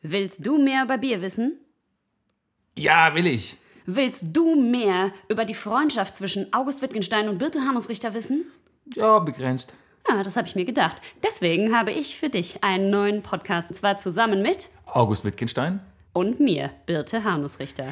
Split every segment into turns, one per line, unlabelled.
Willst du mehr über Bier wissen?
Ja, will ich.
Willst du mehr über die Freundschaft zwischen August Wittgenstein und Birte Hanus-Richter wissen?
Ja, begrenzt.
Ja, das habe ich mir gedacht. Deswegen habe ich für dich einen neuen Podcast, und zwar zusammen mit
August Wittgenstein?
Und mir, Birte Hanus-Richter.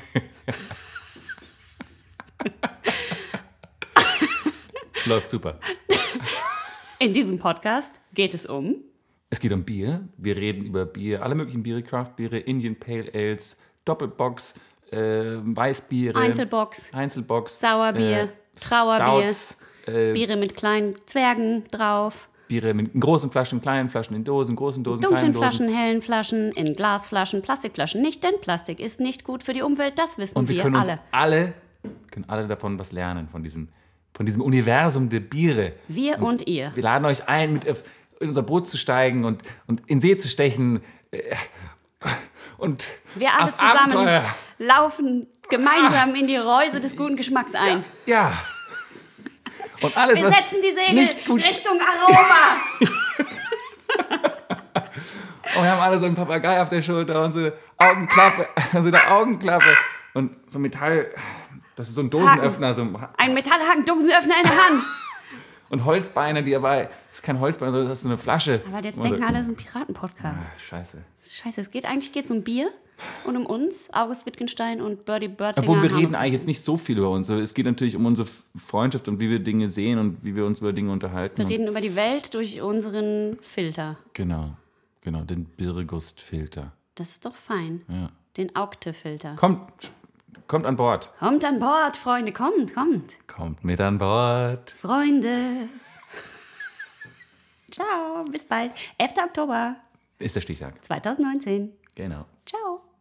Läuft super.
In diesem Podcast geht es um...
Es geht um Bier. Wir reden über Bier, alle möglichen Biere, Craft-Biere, Indian Pale Ales, Doppelbox, Weißbiere,
Einzelbox, Sauerbier, Trauerbier,
Stouts,
Biere mit kleinen Zwergen drauf,
Biere mit großen Flaschen, kleinen Flaschen, in Dosen, großen Dosen,
dunklen
kleinen Dosen.
Flaschen, hellen Flaschen, in Glasflaschen, Plastikflaschen nicht, denn Plastik ist nicht gut für die Umwelt, das wissen
Und wir können alle davon was lernen, von diesem Universum der Biere.
Wir und ihr.
Wir laden euch ein, mit in unser Boot zu steigen und in See zu stechen. Und
wir alle
auf
zusammen
Abenteuer.
laufen gemeinsam in die Reuse des guten Geschmacks ein.
Ja. Und alles,
Wir
was
setzen die Segel
nicht gut
Richtung Aroma.
Und wir haben alle so einen Papagei auf der Schulter und so eine Augenklappe, und so Metall, das ist so ein Dosenöffner.
Ein Metallhaken, Dosenöffner in der Hand.
Und Holzbeine, die dabei, das ist kein Holzbein, sondern das ist so eine Flasche.
Aber jetzt denken alle, das ist ein Piratenpodcast.
Scheiße.
Scheiße, eigentlich geht es um Bier und um uns, August Wittgenstein und Birdie Börtlinger.
Obwohl wir reden eigentlich jetzt nicht so viel über uns. Es geht natürlich um unsere Freundschaft und wie wir Dinge sehen und wie wir uns über Dinge unterhalten.
Wir reden über die Welt durch unseren Filter.
Genau, den Birgust-Filter.
Das ist doch fein.
Ja.
Den Augte-Filter.
Kommt an Bord.
Kommt an Bord, Freunde, kommt.
Kommt mit an Bord.
Freunde. Ciao, bis bald. 11. Oktober
Ist der Stichtag.
2019.
Genau.
Ciao.